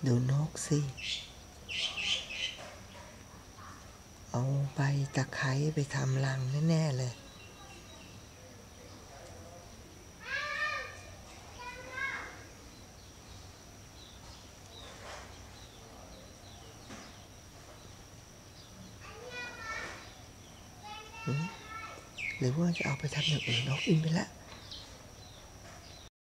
ดูนกสิเอาใบตะไคร้ไปทำรังแน่ๆเลยหรือว่าจะเอาไปทำอย่างอื่นนกอินไปแล้ว